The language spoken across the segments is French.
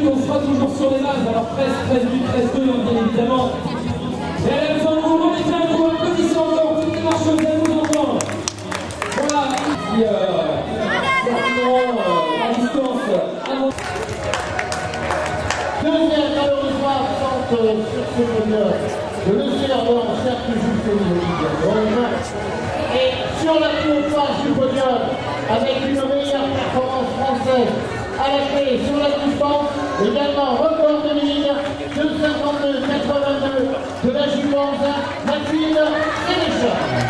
minutes, on sera toujours sur les bases. Alors 13 minutes, 13-2, bien évidemment. Et à la maison, vous remettez un coup en position encore, toutes les marcheuses à nous entendre. Voilà, qui termineront la distance avant. Deuxième malheureusement absente sur ce podium, le serveur cercle juste au niveau du et sur la triomphage du podium, avec une meilleure performance française à la clé sur la distance, également record de ligne de 52-82 de la J-11, Mathilde Sénéchal.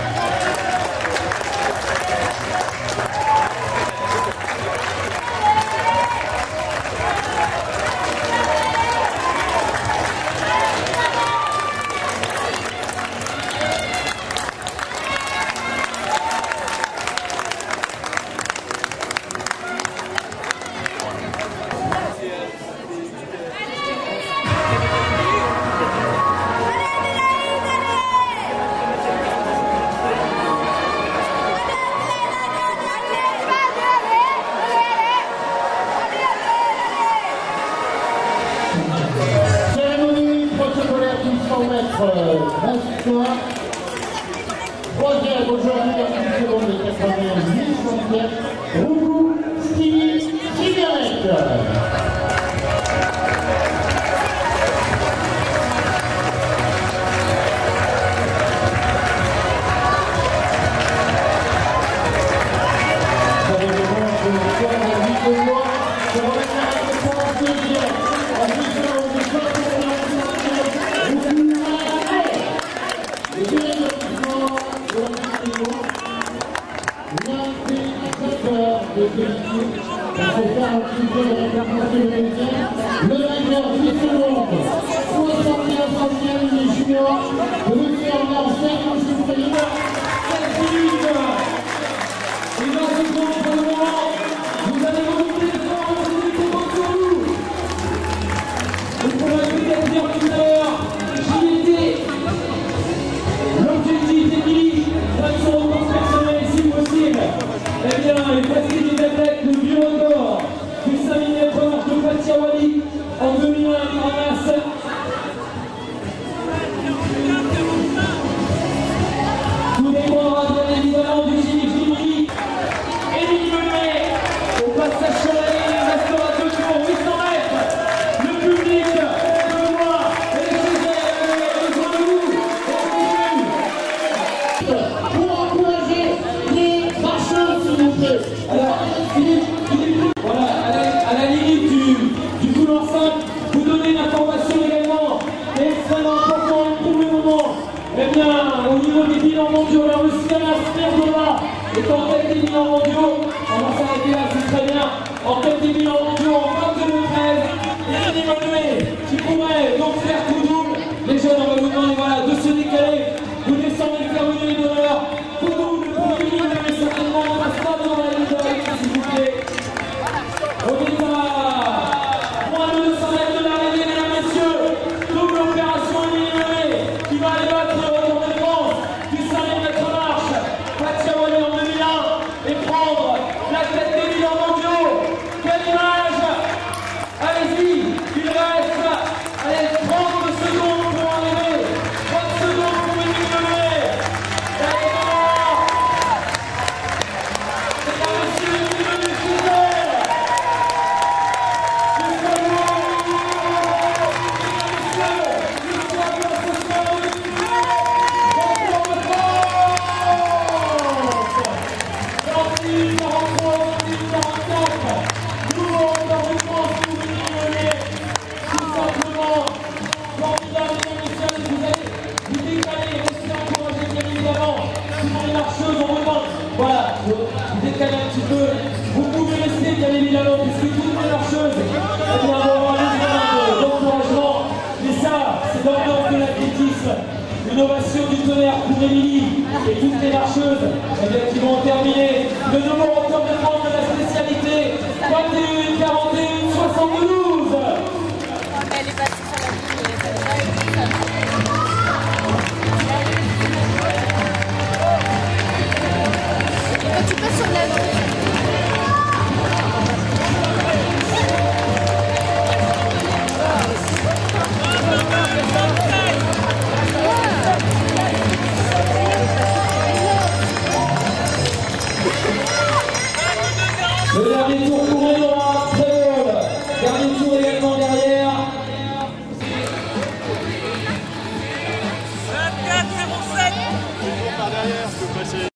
Troisième aujourd'hui, en seconde de 88, Rougou Stevie Givernet. Le vainqueur 10 secondes, 75e des juniors, de Lucie Arnaud, 5 supérieurs, 7 minutes et 20 secondes pour le moment. Vous allez remonter le temps, vous allez compter sur nous. Vous pourrez peut-être dire tout à l'heure, j'y étais. L'objectif est mis, faire son record personnel si possible. Eh bien, et voici les athlètes de vieux record du 5000 m de Fatia Wali en 2001 en masse. Tout dépendra bien évidemment du Gini. Émile Menet, au passage sur la ligne, il restera 2 tours, 800 mètres. Le public de moi et les Césaires besoin de vous. pour encourager les marcheurs, s'il vous plaît. Alors, Philippe, voilà, à la limite du couloir 5, vous donnez une information également extrêmement importante pour le moment. Eh bien, au niveau des bilans mondiaux, la Russie Smirnova est en tête des bilans mondiaux. On va s'arrêter là, c'est très bien. En tête des bilans mondiaux en 22-13. Et Émile Menet qui pourrait donc faire tout double. Les jeunes, on va vous demander voilà, de se décaler. Vous descendez le terminal d'honneur. Tout double pour Émile Menet, certainement, on passe pas devant la ligne d'arrivée, s'il vous plaît. On est à moins de 200 mètres de l'arrivée, mesdames et messieurs. Double opération Émile Menet qui va aller battre le record de France du 5000 mètres marche. Fatia Wali en 2001 et prendre la tête des bilans mondiaux. Quelle image! Allez-y, il reste 30 secondes pour arriver. 30 secondes pour Émile Menet. Allez, maman! C'est un monsieur Émile Menet qui est voilà, vous décalez un petit peu, vous pouvez rester bien évidemment, puisque toutes les marcheuses vont avoir un examen d'encouragement, mais ça, c'est l'ambiance de l'athlétisme, une ovation du tonnerre pour Émilie et toutes les marcheuses qui vont terminer le nouveau record de France de la spécialité 21, 41, 72. Elle est passée sur la ligne, tu passes sur la ligne. Le dernier tour pour Edouard.